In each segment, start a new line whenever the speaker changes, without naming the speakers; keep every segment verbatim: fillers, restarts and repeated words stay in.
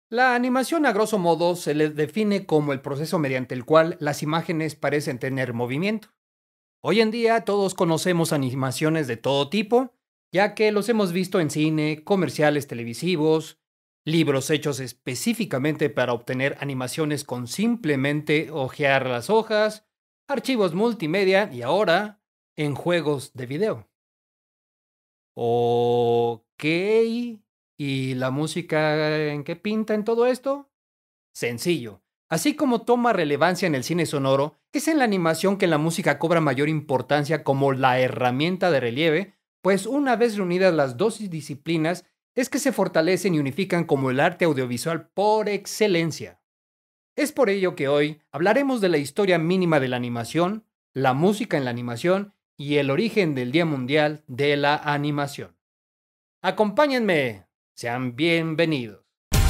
La animación, a grosso modo, se le define como el proceso mediante el cual las imágenes parecen tener movimiento. Hoy en día todos conocemos animaciones de todo tipo, ya que los hemos visto en cine, comerciales televisivos, libros hechos específicamente para obtener animaciones con simplemente hojear las hojas, archivos multimedia y ahora en juegos de video. Ok. ¿Y la música en qué pinta en todo esto? Sencillo. Así como toma relevancia en el cine sonoro, es en la animación que la música cobra mayor importancia como la herramienta de relieve, pues una vez reunidas las dos disciplinas, es que se fortalecen y unifican como el arte audiovisual por excelencia. Es por ello que hoy hablaremos de la historia mínima de la animación, la música en la animación y el origen del Día Mundial de la Animación. Acompáñenme, sean bienvenidos.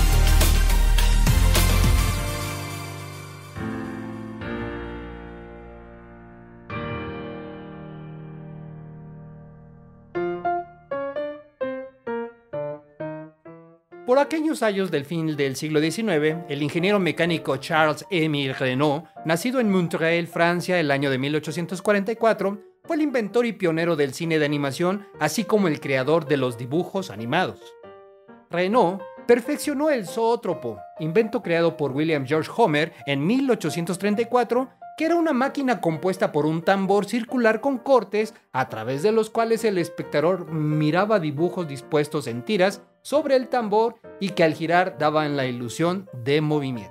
Por aquellos años del fin del siglo diecinueve, el ingeniero mecánico Charles-Émile Renault, nacido en Montreuil, Francia, el año de mil ochocientos cuarenta y cuatro, fue el inventor y pionero del cine de animación, así como el creador de los dibujos animados. Renault perfeccionó el zoótropo, invento creado por William George Homer en mil ochocientos treinta y cuatro, que era una máquina compuesta por un tambor circular con cortes, a través de los cuales el espectador miraba dibujos dispuestos en tiras sobre el tambor y que al girar daban la ilusión de movimiento.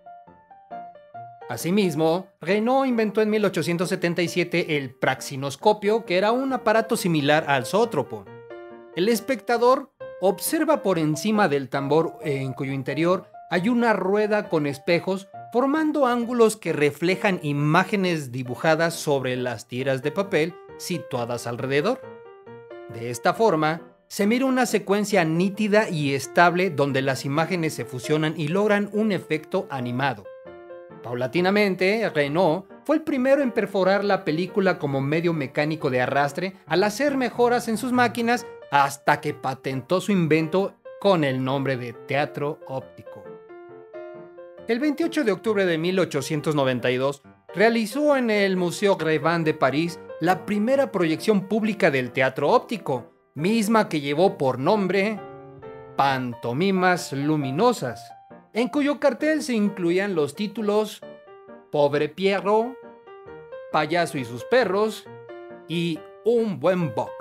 Asimismo, Renault inventó en mil ochocientos setenta y siete el praxinoscopio, que era un aparato similar al zoótropo. El espectador observa por encima del tambor, en cuyo interior hay una rueda con espejos formando ángulos que reflejan imágenes dibujadas sobre las tiras de papel situadas alrededor. De esta forma, se mira una secuencia nítida y estable donde las imágenes se fusionan y logran un efecto animado. Paulatinamente, Renault fue el primero en perforar la película como medio mecánico de arrastre al hacer mejoras en sus máquinas hasta que patentó su invento con el nombre de teatro óptico. El veintiocho de octubre de mil ochocientos noventa y dos realizó en el Museo Grévin de París la primera proyección pública del teatro óptico, misma que llevó por nombre Pantomimas Luminosas, en cuyo cartel se incluían los títulos Pobre Pierrot, Payaso y sus perros y Un buen boc.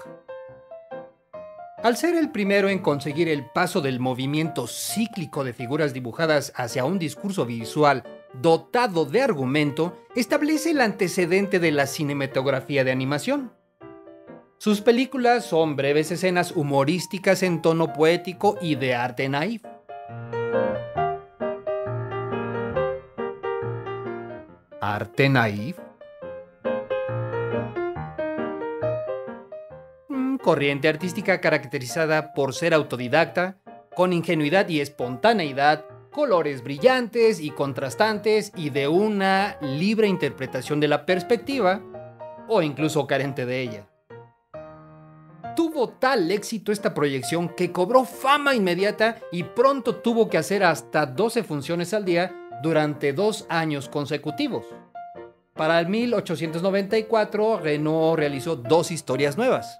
Al ser el primero en conseguir el paso del movimiento cíclico de figuras dibujadas hacia un discurso visual dotado de argumento, establece el antecedente de la cinematografía de animación. Sus películas son breves escenas humorísticas en tono poético y de arte naif. ¿Arte naif? Mm, corriente artística caracterizada por ser autodidacta, con ingenuidad y espontaneidad, colores brillantes y contrastantes y de una libre interpretación de la perspectiva, o incluso carente de ella. Tuvo tal éxito esta proyección que cobró fama inmediata y pronto tuvo que hacer hasta doce funciones al día durante dos años consecutivos. Para el mil ochocientos noventa y cuatro, Renault realizó dos historias nuevas.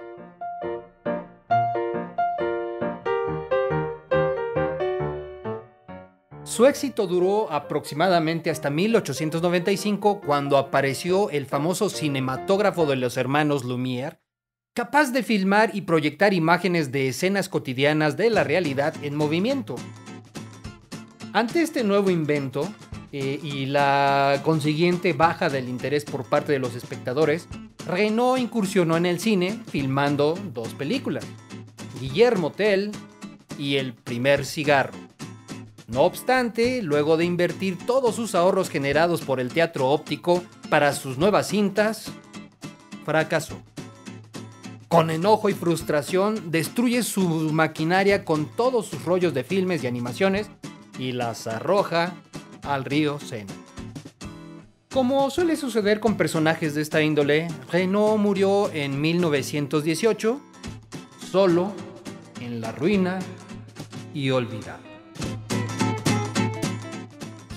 Su éxito duró aproximadamente hasta mil ochocientos noventa y cinco, cuando apareció el famoso cinematógrafo de los hermanos Lumière, capaz de filmar y proyectar imágenes de escenas cotidianas de la realidad en movimiento. Ante este nuevo invento eh, y la consiguiente baja del interés por parte de los espectadores, Renault incursionó en el cine filmando dos películas, Guillermo Tell y El primer cigarro. No obstante, luego de invertir todos sus ahorros generados por el teatro óptico para sus nuevas cintas, fracasó. Con enojo y frustración, destruye su maquinaria con todos sus rollos de filmes y animaciones y las arroja al río Sena. Como suele suceder con personajes de esta índole, Renault murió en mil novecientos dieciocho, solo, en la ruina y olvidado.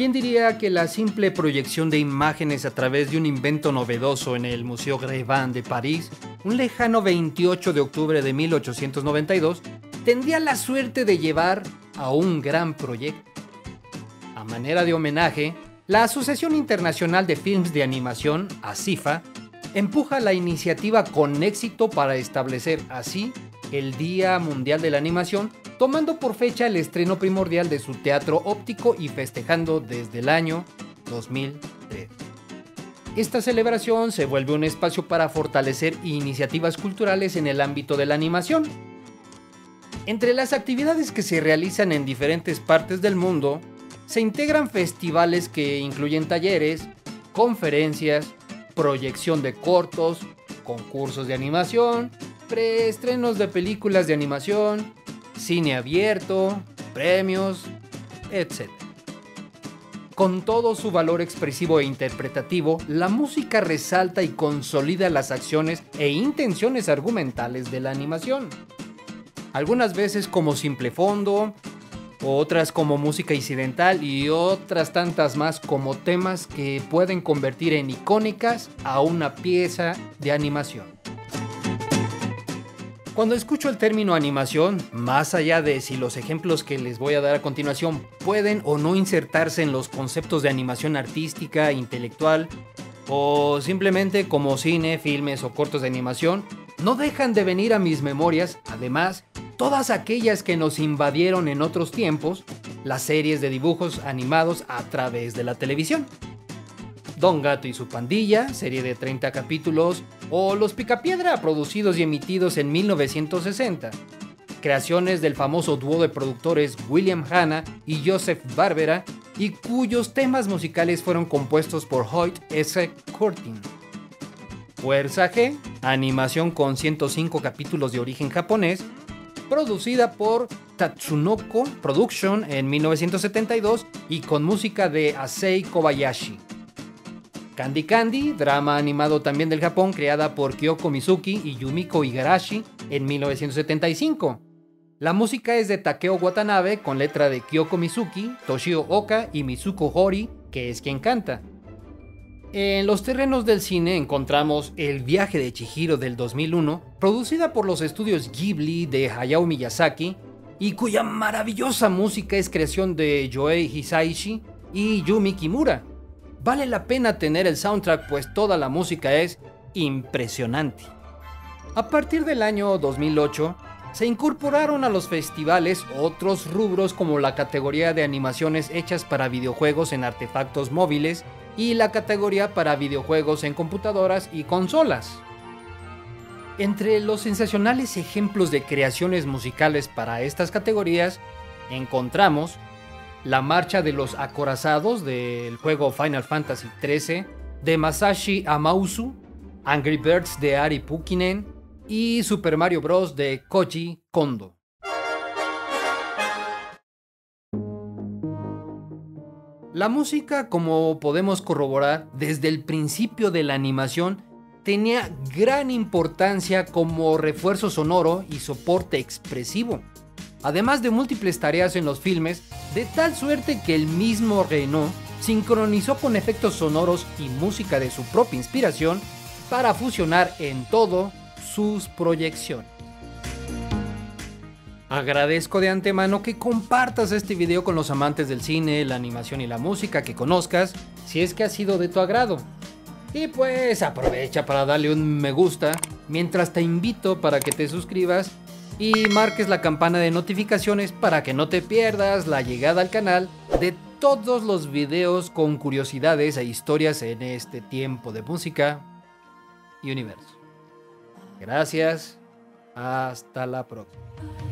¿Quién diría que la simple proyección de imágenes a través de un invento novedoso en el Museo Grévin de París, un lejano veintiocho de octubre de mil ochocientos noventa y dos, tendría la suerte de llevar a un gran proyecto? A manera de homenaje, la Asociación Internacional de Films de Animación, ASIFA, empuja la iniciativa con éxito para establecer así el Día Mundial de la Animación, tomando por fecha el estreno primordial de su teatro óptico y festejando desde el año dos mil tres. Esta celebración se vuelve un espacio para fortalecer iniciativas culturales en el ámbito de la animación. Entre las actividades que se realizan en diferentes partes del mundo, se integran festivales que incluyen talleres, conferencias, proyección de cortos, concursos de animación, preestrenos de películas de animación, cine abierto, premios, etcétera. Con todo su valor expresivo e interpretativo, la música resalta y consolida las acciones e intenciones argumentales de la animación. Algunas veces como simple fondo, otras como música incidental y otras tantas más como temas que pueden convertir en icónicas a una pieza de animación. Cuando escucho el término animación, más allá de si los ejemplos que les voy a dar a continuación pueden o no insertarse en los conceptos de animación artística, intelectual, o simplemente como cine, filmes o cortos de animación, no dejan de venir a mis memorias, además, todas aquellas que nos invadieron en otros tiempos, las series de dibujos animados a través de la televisión. Don Gato y su pandilla, serie de treinta capítulos, o Los Picapiedra, producidos y emitidos en mil novecientos sesenta. Creaciones del famoso dúo de productores William Hanna y Joseph Barbera, y cuyos temas musicales fueron compuestos por Hoyt S. Curtin. Fuerza G, animación con ciento cinco capítulos de origen japonés, producida por Tatsunoko Production en mil novecientos setenta y dos y con música de Asei Kobayashi. Candy Candy, drama animado también del Japón, creada por Kyoko Mizuki y Yumiko Igarashi en mil novecientos setenta y cinco. La música es de Takeo Watanabe con letra de Kyoko Mizuki, Toshio Oka y Mizuko Hori, que es quien canta. En los terrenos del cine encontramos El viaje de Chihiro del dos mil uno, producida por los estudios Ghibli de Hayao Miyazaki y cuya maravillosa música es creación de Yohei Hisaishi y Yumi Kimura. Vale la pena tener el soundtrack, pues toda la música es impresionante. A partir del año dos mil ocho, se incorporaron a los festivales otros rubros como la categoría de animaciones hechas para videojuegos en artefactos móviles y la categoría para videojuegos en computadoras y consolas. Entre los sensacionales ejemplos de creaciones musicales para estas categorías, encontramos la marcha de los acorazados del juego Final Fantasy trece de Masashi Amausu, Angry Birds de Ari Pukinen y Super Mario Bros. De Koji Kondo. La música, como podemos corroborar, desde el principio de la animación, tenía gran importancia como refuerzo sonoro y soporte expresivo, además de múltiples tareas en los filmes, de tal suerte que el mismo Renaud sincronizó con efectos sonoros y música de su propia inspiración para fusionar en todo sus proyecciones. Agradezco de antemano que compartas este video con los amantes del cine, la animación y la música que conozcas, si es que ha sido de tu agrado. Y pues aprovecha para darle un me gusta, mientras te invito para que te suscribas y marques la campana de notificaciones para que no te pierdas la llegada al canal de todos los videos con curiosidades e historias en este tiempo de música y universo. Gracias, hasta la próxima.